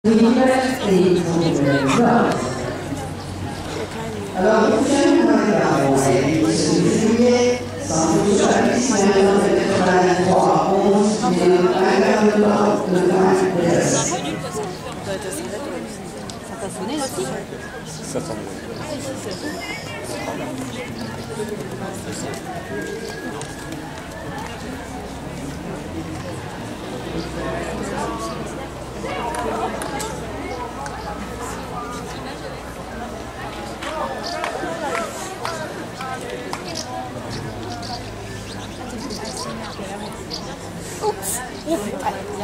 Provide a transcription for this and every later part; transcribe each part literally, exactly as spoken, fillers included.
Alors, le prochain mois de juillet, sans doute sur la piste quatre-vingt-trois, onze, un quart de temps de vingt places. Ça t'a sonné aussi? Ça sonne. Oups! Ouf! Allez, viens.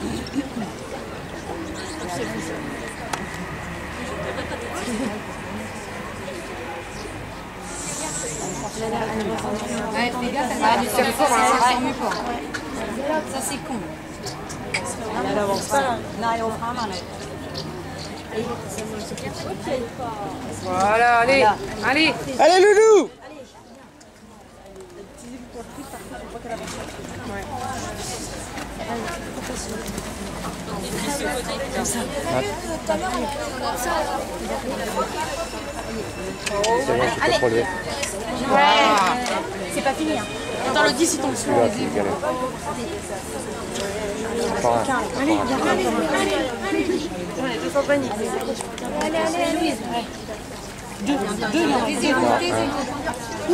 Ouais, fais gaffe, elle va faire fort, hein. Ça, c'est con. Elle avance pas là. Non, elle ouvre un main. Voilà, allez, allez. Allez, Loulou! Allez. Ouais. C'est pas fini. Hein. Attends, le dix, il tombe sur les yeux. Allez, viens, allez. Deux fois panique. Allez, allez, Louise. Deux, deux, non. Taisez-vous, taisez-vous.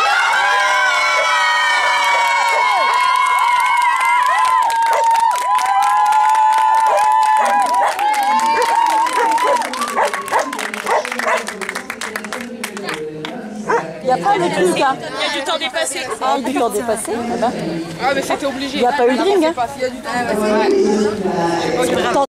Il n'y a pas de truc, hein. Il y a du temps dépassé. Ah, du temps dépassé. Ah, ben. Ah, mais c'était obligé. Il n'y a pas eu de ring, hein. Il y a du temps dépassé.